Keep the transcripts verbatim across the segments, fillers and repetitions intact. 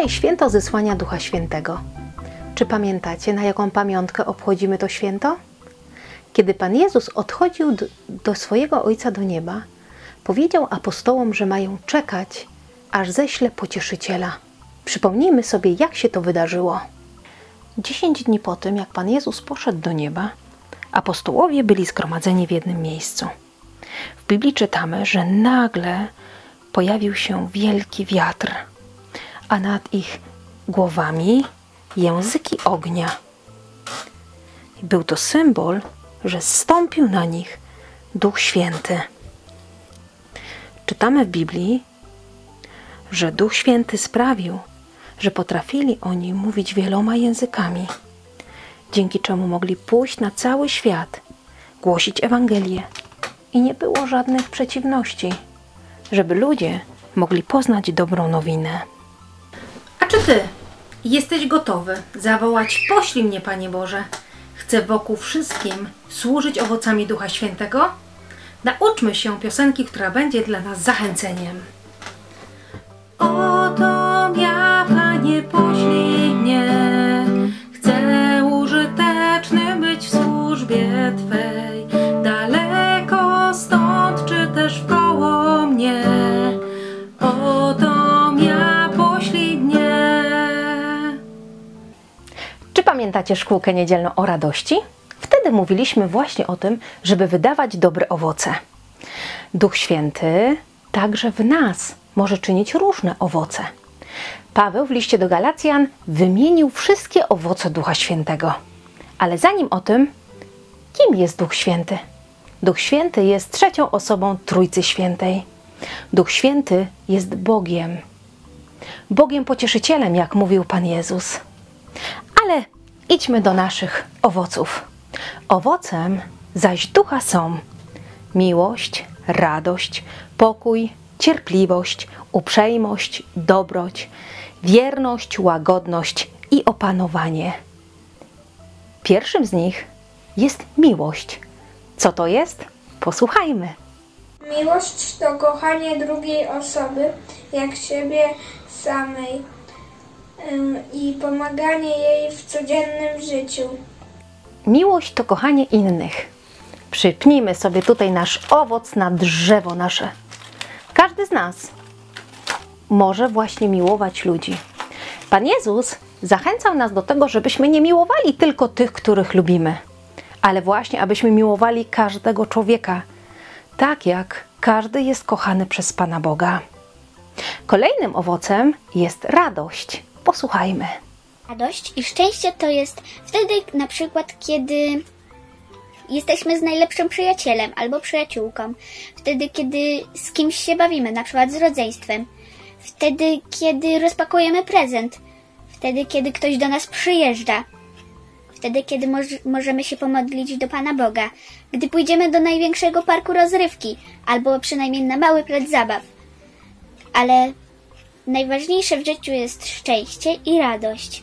dzisiaj święto zesłania Ducha Świętego. Czy pamiętacie, na jaką pamiątkę obchodzimy to święto? Kiedy Pan Jezus odchodził do, do swojego Ojca do nieba, powiedział apostołom, że mają czekać, aż ześle Pocieszyciela. Przypomnijmy sobie, jak się to wydarzyło. Dziesięć dni po tym, jak Pan Jezus poszedł do nieba, apostołowie byli zgromadzeni w jednym miejscu. W Biblii czytamy, że nagle pojawił się wielki wiatr, a nad ich głowami języki ognia. Był to symbol, że zstąpił na nich Duch Święty. Czytamy w Biblii, że Duch Święty sprawił, że potrafili oni mówić wieloma językami, dzięki czemu mogli pójść na cały świat, głosić Ewangelię i nie było żadnych przeciwności, żeby ludzie mogli poznać dobrą nowinę. A czy Ty jesteś gotowy zawołać: poślij mnie, Panie Boże? Chcę wokół wszystkim służyć owocami Ducha Świętego? Nauczmy się piosenki, która będzie dla nas zachęceniem. Oto ja, Panie, poślij mnie. Chcę użyteczny być w służbie Twej. Daleko stąd, czy też wkoło mnie. Oto ja, poślij mnie. Czy pamiętacie szkółkę niedzielną o radości? Wtedy mówiliśmy właśnie o tym, żeby wydawać dobre owoce. Duch Święty także w nas może czynić różne owoce. Paweł w liście do Galacjan wymienił wszystkie owoce Ducha Świętego. Ale zanim o tym, kim jest Duch Święty? Duch Święty jest trzecią osobą Trójcy Świętej. Duch Święty jest Bogiem. Bogiem Pocieszycielem, jak mówił Pan Jezus. Ale idźmy do naszych owoców. Owocem zaś Ducha są miłość, radość, pokój, cierpliwość, uprzejmość, dobroć, wierność, łagodność i opanowanie. Pierwszym z nich jest miłość. Co to jest? Posłuchajmy. Miłość to kochanie drugiej osoby jak siebie samej ym, i pomaganie jej w codziennym życiu. Miłość to kochanie innych. Przypnijmy sobie tutaj nasz owoc na drzewo nasze. Każdy z nas może właśnie miłować ludzi. Pan Jezus zachęcał nas do tego, żebyśmy nie miłowali tylko tych, których lubimy, ale właśnie, abyśmy miłowali każdego człowieka, tak jak każdy jest kochany przez Pana Boga. Kolejnym owocem jest radość. Posłuchajmy. Radość i szczęście to jest wtedy na przykład, kiedy jesteśmy z najlepszym przyjacielem albo przyjaciółką. Wtedy, kiedy z kimś się bawimy, na przykład z rodzeństwem. Wtedy, kiedy rozpakujemy prezent. Wtedy, kiedy ktoś do nas przyjeżdża. Wtedy, kiedy moż możemy się pomodlić do Pana Boga. Gdy pójdziemy do największego parku rozrywki albo przynajmniej na mały plac zabaw. Ale najważniejsze w życiu jest szczęście i radość.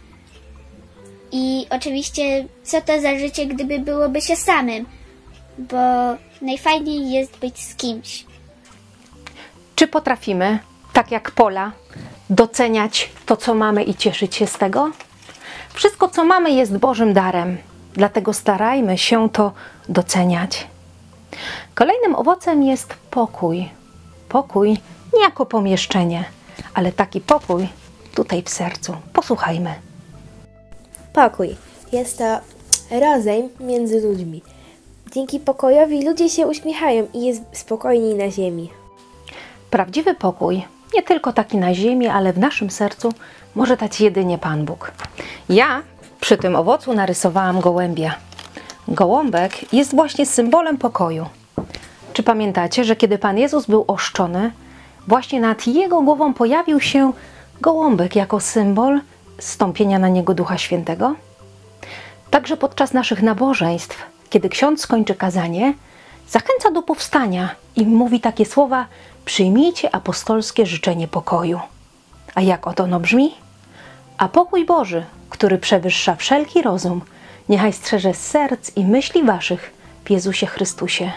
I oczywiście, co to za życie, gdyby byłoby się samym, bo najfajniej jest być z kimś. Czy potrafimy, tak jak Pola, doceniać to, co mamy i cieszyć się z tego? Wszystko, co mamy, jest Bożym darem, dlatego starajmy się to doceniać. Kolejnym owocem jest pokój. Pokój nie jako pomieszczenie, ale taki pokój tutaj w sercu. Posłuchajmy. Pokój jest to rozejm między ludźmi. Dzięki pokojowi ludzie się uśmiechają i jest spokojniej na ziemi. Prawdziwy pokój, nie tylko taki na ziemi, ale w naszym sercu, może dać jedynie Pan Bóg. Ja przy tym owocu narysowałam gołębia. Gołąbek jest właśnie symbolem pokoju. Czy pamiętacie, że kiedy Pan Jezus był ochrzczony, właśnie nad Jego głową pojawił się gołąbek jako symbol zstąpienia na Niego Ducha Świętego? Także podczas naszych nabożeństw, kiedy ksiądz skończy kazanie, zachęca do powstania i mówi takie słowa: przyjmijcie apostolskie życzenie pokoju. A jak oto ono brzmi? A pokój Boży, który przewyższa wszelki rozum, niechaj strzeże serc i myśli waszych w Jezusie Chrystusie.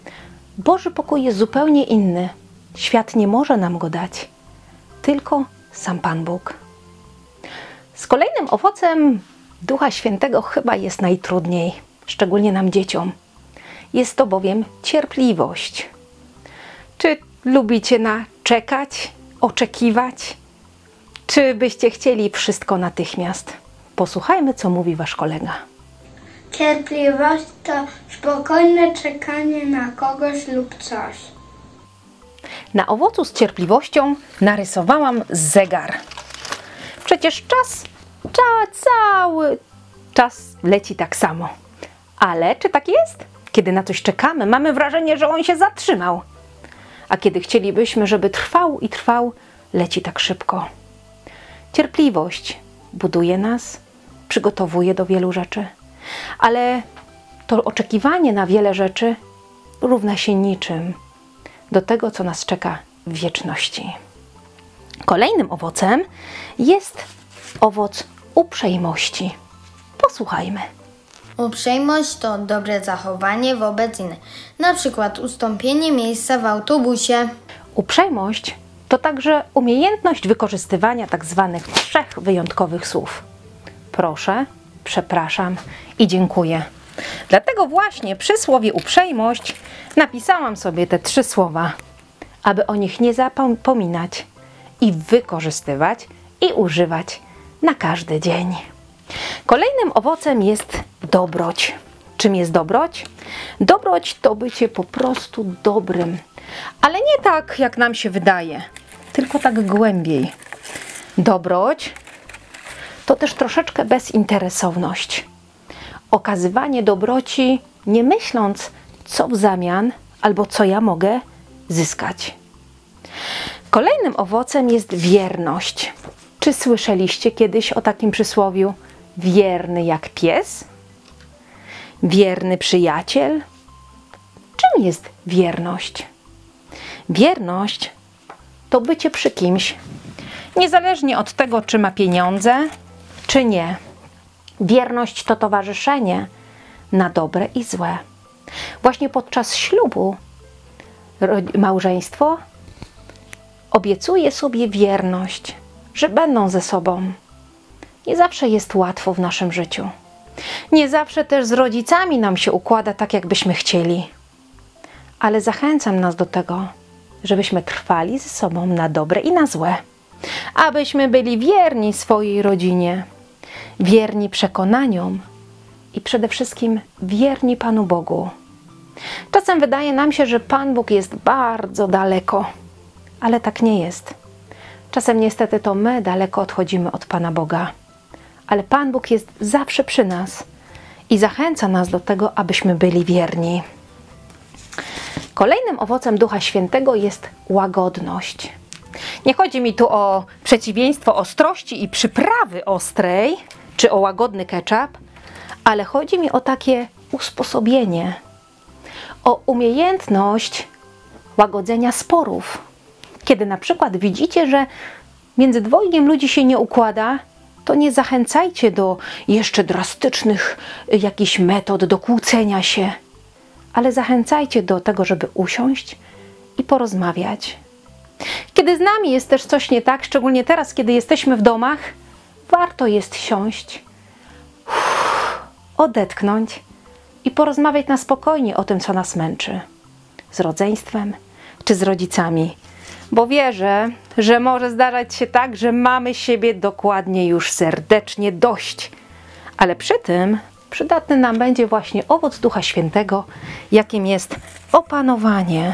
Boży pokój jest zupełnie inny. Świat nie może nam go dać. Tylko sam Pan Bóg. Z kolejnym owocem Ducha Świętego chyba jest najtrudniej, szczególnie nam dzieciom. Jest to bowiem cierpliwość. Czy lubicie na czekać, oczekiwać? Czy byście chcieli wszystko natychmiast? Posłuchajmy, co mówi wasz kolega. Cierpliwość to spokojne czekanie na kogoś lub coś. Na owocu z cierpliwością narysowałam zegar. Przecież czas, czas cały czas leci tak samo. Ale czy tak jest? Kiedy na coś czekamy, mamy wrażenie, że on się zatrzymał. A kiedy chcielibyśmy, żeby trwał i trwał, leci tak szybko. Cierpliwość buduje nas, przygotowuje do wielu rzeczy. Ale to oczekiwanie na wiele rzeczy równa się niczym do tego, co nas czeka w wieczności. Kolejnym owocem jest owoc uprzejmości. Posłuchajmy. Uprzejmość to dobre zachowanie wobec innych, na przykład ustąpienie miejsca w autobusie. Uprzejmość to także umiejętność wykorzystywania tak zwanych trzech wyjątkowych słów. Proszę, przepraszam i dziękuję. Dlatego właśnie przy słowie uprzejmość napisałam sobie te trzy słowa, aby o nich nie zapominać i wykorzystywać i używać na każdy dzień. Kolejnym owocem jest dobroć. Czym jest dobroć? Dobroć to bycie po prostu dobrym, ale nie tak, jak nam się wydaje, tylko tak głębiej. Dobroć to też troszeczkę bezinteresowność. Okazywanie dobroci, nie myśląc, co w zamian albo co ja mogę zyskać. Kolejnym owocem jest wierność. Czy słyszeliście kiedyś o takim przysłowiu? Wierny jak pies? Wierny przyjaciel? Czym jest wierność? Wierność to bycie przy kimś, niezależnie od tego, czy ma pieniądze, czy nie. Wierność to towarzyszenie na dobre i złe. Właśnie podczas ślubu małżeństwo obiecuje sobie wierność, że będą ze sobą. Nie zawsze jest łatwo w naszym życiu. Nie zawsze też z rodzicami nam się układa tak, jakbyśmy chcieli. Ale zachęcam nas do tego, żebyśmy trwali ze sobą na dobre i na złe. Abyśmy byli wierni swojej rodzinie, wierni przekonaniom i przede wszystkim wierni Panu Bogu. Czasem wydaje nam się, że Pan Bóg jest bardzo daleko, ale tak nie jest. Czasem niestety to my daleko odchodzimy od Pana Boga, ale Pan Bóg jest zawsze przy nas i zachęca nas do tego, abyśmy byli wierni. Kolejnym owocem Ducha Świętego jest łagodność. Nie chodzi mi tu o przeciwieństwo ostrości i przyprawy ostrej, czy o łagodny ketchup, ale chodzi mi o takie usposobienie, o umiejętność łagodzenia sporów. Kiedy na przykład widzicie, że między dwojgiem ludzi się nie układa, to nie zachęcajcie do jeszcze drastycznych jakichś metod, do kłócenia się, ale zachęcajcie do tego, żeby usiąść i porozmawiać. Kiedy z nami jest też coś nie tak, szczególnie teraz, kiedy jesteśmy w domach, warto jest siąść, odetchnąć i porozmawiać na spokojnie o tym, co nas męczy. Z rodzeństwem czy z rodzicami. Bo wierzę, że może zdarzać się tak, że mamy siebie dokładnie już serdecznie dość. Ale przy tym przydatny nam będzie właśnie owoc Ducha Świętego, jakim jest opanowanie.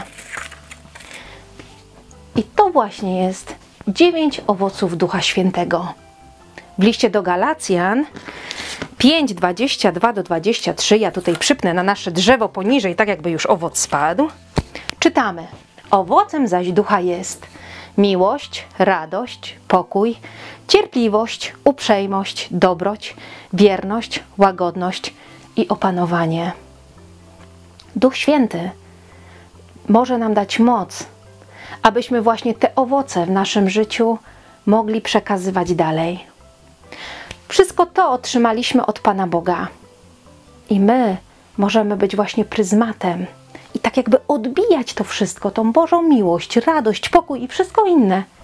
I to właśnie jest dziewięć owoców Ducha Świętego. W liście do Galacjan pięć, dwadzieścia dwa do dwudziestu trzech, ja tutaj przypnę na nasze drzewo poniżej, tak jakby już owoc spadł, czytamy: owocem zaś ducha jest miłość, radość, pokój, cierpliwość, uprzejmość, dobroć, wierność, łagodność i opanowanie. Duch Święty może nam dać moc, abyśmy właśnie te owoce w naszym życiu mogli przekazywać dalej. Wszystko to otrzymaliśmy od Pana Boga i my możemy być właśnie pryzmatem i tak jakby odbijać to wszystko, tą Bożą miłość, radość, pokój i wszystko inne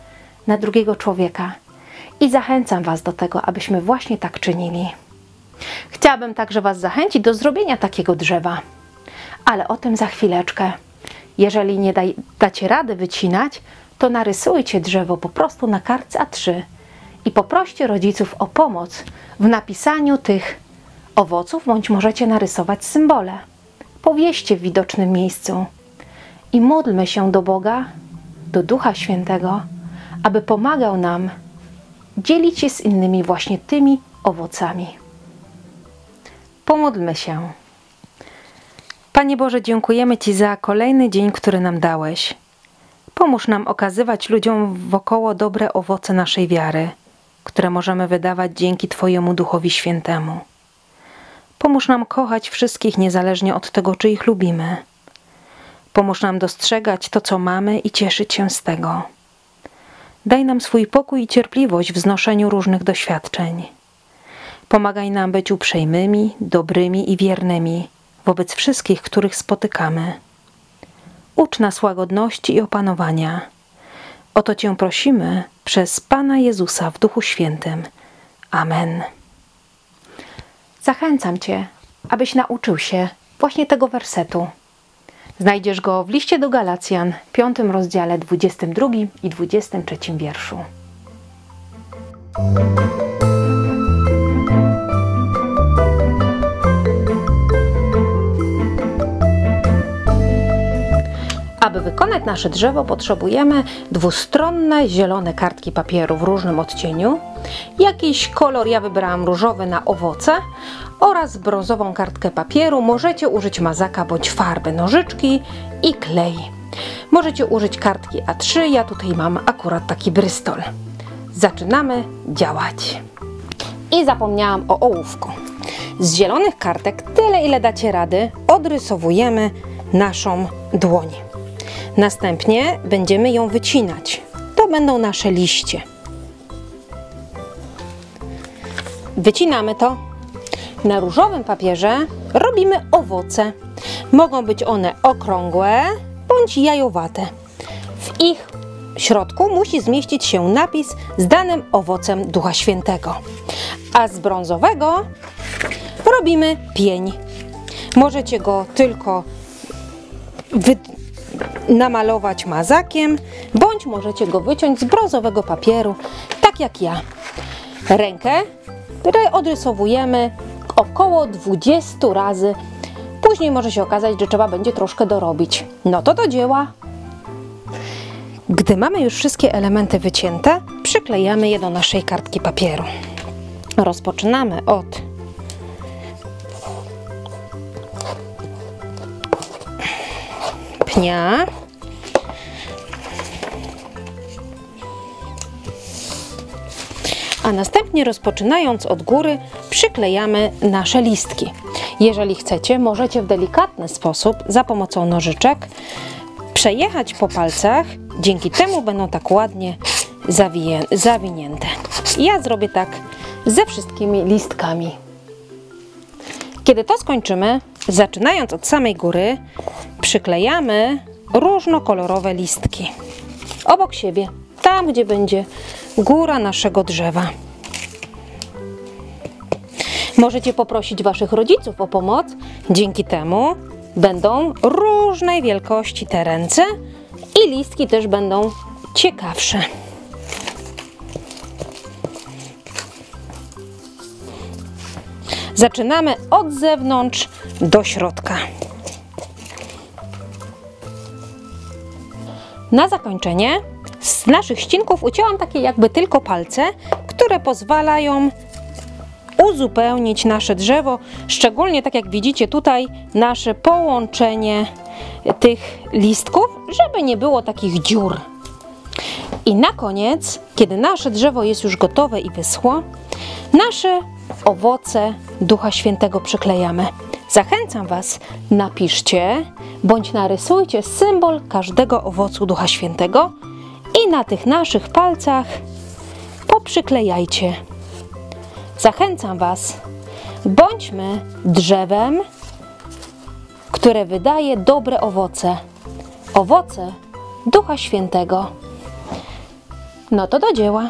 na drugiego człowieka. I zachęcam Was do tego, abyśmy właśnie tak czynili. Chciałabym także Was zachęcić do zrobienia takiego drzewa. Ale o tym za chwileczkę. Jeżeli nie daj, dacie rady wycinać, to narysujcie drzewo po prostu na kartce A trzy i poproście rodziców o pomoc w napisaniu tych owoców, bądź możecie narysować symbole. Powieście w widocznym miejscu i módlmy się do Boga, do Ducha Świętego, aby pomagał nam dzielić się z innymi właśnie tymi owocami. Pomódlmy się. Panie Boże, dziękujemy Ci za kolejny dzień, który nam dałeś. Pomóż nam okazywać ludziom wokoło dobre owoce naszej wiary, które możemy wydawać dzięki Twojemu Duchowi Świętemu. Pomóż nam kochać wszystkich niezależnie od tego, czy ich lubimy. Pomóż nam dostrzegać to, co mamy i cieszyć się z tego. Daj nam swój pokój i cierpliwość w znoszeniu różnych doświadczeń. Pomagaj nam być uprzejmymi, dobrymi i wiernymi wobec wszystkich, których spotykamy. Ucz nas łagodności i opanowania. O to Cię prosimy przez Pana Jezusa w Duchu Świętym. Amen. Zachęcam Cię, abyś nauczył się właśnie tego wersetu. Znajdziesz go w liście do Galacjan, piątym rozdziale, dwudziestym drugim i dwudziestym trzecim wierszu. Aby wykonać nasze drzewo, potrzebujemy dwustronne zielone kartki papieru w różnym odcieniu, jakiś kolor, ja wybrałam różowy na owoce, oraz brązową kartkę papieru. Możecie użyć mazaka bądź farby, nożyczki i klej. Możecie użyć kartki A trzy, ja tutaj mam akurat taki Bristol. Zaczynamy działać. I zapomniałam o ołówku. Z zielonych kartek, tyle ile dacie rady, odrysowujemy naszą dłoń. Następnie będziemy ją wycinać. To będą nasze liście. Wycinamy to. Na różowym papierze robimy owoce. Mogą być one okrągłe bądź jajowate. W ich środku musi zmieścić się napis z danym owocem Ducha Świętego. A z brązowego robimy pień. Możecie go tylko wy namalować mazakiem, bądź możecie go wyciąć z brązowego papieru, tak jak ja. Rękę odrysowujemy około dwudziestu razy. Później może się okazać, że trzeba będzie troszkę dorobić. No to do dzieła. Gdy mamy już wszystkie elementy wycięte, przyklejamy je do naszej kartki papieru. Rozpoczynamy od pnia. A następnie, rozpoczynając od góry, przyklejamy nasze listki. Jeżeli chcecie, możecie w delikatny sposób za pomocą nożyczek przejechać po palcach. Dzięki temu będą tak ładnie zawinięte. Ja zrobię tak ze wszystkimi listkami. Kiedy to skończymy, zaczynając od samej góry, przyklejamy różnokolorowe listki obok siebie, tam gdzie będzie góra naszego drzewa. Możecie poprosić Waszych rodziców o pomoc. Dzięki temu będą różnej wielkości te ręce i listki też będą ciekawsze. Zaczynamy od zewnątrz do środka. Na zakończenie z naszych ścinków ucięłam takie jakby tylko palce, które pozwalają uzupełnić nasze drzewo, szczególnie tak jak widzicie tutaj nasze połączenie tych listków, żeby nie było takich dziur. I na koniec, kiedy nasze drzewo jest już gotowe i wyschło, nasze owoce Ducha Świętego przyklejamy. Zachęcam Was, napiszcie bądź narysujcie symbol każdego owocu Ducha Świętego i na tych naszych palcach poprzyklejajcie. Zachęcam Was, bądźmy drzewem, które wydaje dobre owoce. Owoce Ducha Świętego. No to do dzieła.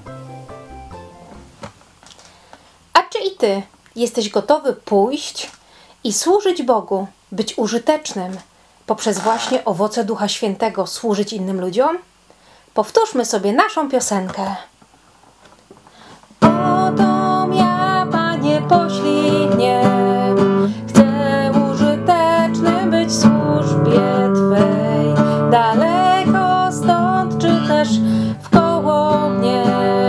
A czy i ty jesteś gotowy pójść i służyć Bogu, być użytecznym, poprzez właśnie owoce Ducha Świętego służyć innym ludziom? Powtórzmy sobie naszą piosenkę. Oto ja, Panie, poślij mnie. Chcę użyteczny być w służbie Twej. Daleko stąd, czy też wkoło mnie.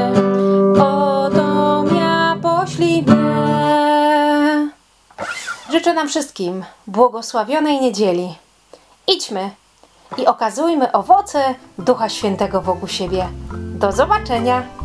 Oto ja, poślij mnie. Życzę nam wszystkim błogosławionej niedzieli. Idźmy i okazujmy owoce Ducha Świętego wokół siebie. Do zobaczenia!